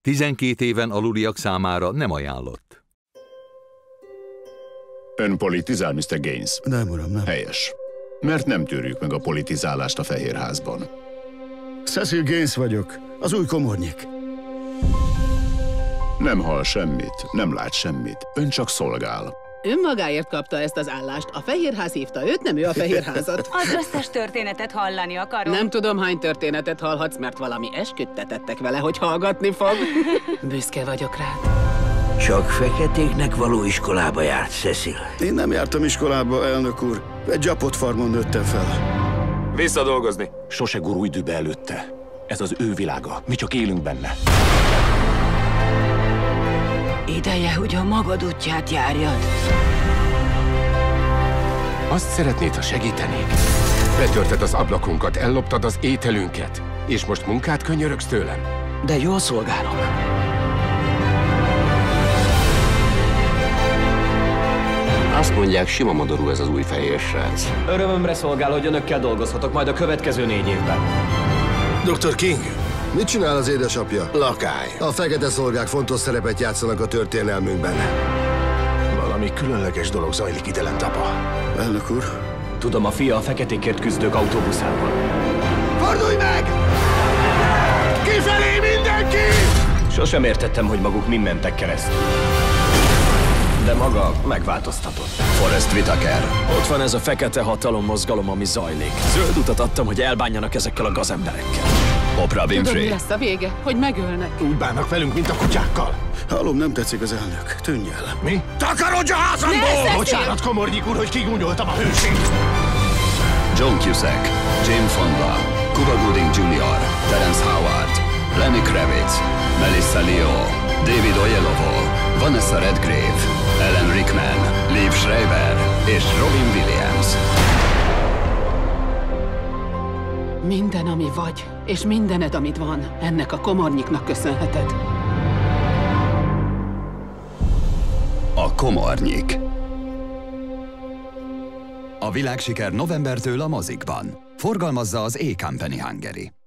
12 éven aluliak számára nem ajánlott. Ön politizál, Mr. Gaines? Nem, uram, nem. Helyes. Mert nem tűrjük meg a politizálást a Fehérházban. Cecil Gaines vagyok, az új komornyik. Nem hall semmit, nem lát semmit, ön csak szolgál. Ön magáért kapta ezt az állást. A Fehérház hívta őt, nem ő a Fehérházat. Az összes történetet hallani akarom. Nem tudom, hány történetet hallhatsz, mert valami esküdtetettek vele, hogy hallgatni fog. Büszke vagyok rád. Csak feketéknek való iskolába járt, Cecil. Én nem jártam iskolába, elnök úr. Egy gyapott farmon nőttem fel. Visszadolgozni. Sose gurulj dübe előtte. Ez az ő világa. Mi csak élünk benne. Ideje, hogy a magad útját járjad. Azt szeretnéd, ha segítenék. Betörted az ablakunkat, elloptad az ételünket, és most munkát könyörögsz tőlem? De jól szolgálom. Azt mondják, sima modorú ez az új fehér srác. Örömömre szolgál, hogy önökkel dolgozhatok majd a következő 4 évben. Dr. King, mit csinál az édesapja? Lakály. A fekete szolgák fontos szerepet játszanak a történelmünkben. Valami különleges dolog zajlik ide lent, apa. Elnök úr? Tudom, a fia a feketékért küzdők autóbuszában. Fordulj meg! Kifelé mindenki! Sosem értettem, hogy maguk mind mentek keresztül. De maga megváltoztatott. Forrest Whitaker. Ott van ez a fekete hatalom mozgalom, ami zajlik. Zöld utat adtam, hogy elbánjanak ezekkel a gazemberekkel. Oprah Winfrey. Tudod, mi lesz a vége? Hogy megölnek. Úgy bánnak velünk, mint a kutyákkal. Hallom, nem tetszik az elnök. Tűnj el. Mi? Takarodj a házamból! Bocsánat, komornyik úr, hogy kigúnyoltam a hősét. John Cusack, Jane Fonda, Cuba Gooding Jr., Terence Howard, Lenny Kravitz, Melissa Leo, David Oyelowo, Vanessa Redgrave, Alan Rickman, Liev Schreiber és Robin Williams. Minden, ami vagy, és mindened, amit van, ennek a komornyiknak köszönheted. A komornyik. A világsiker novembertől a mozikban. Forgalmazza az A Company Hungary.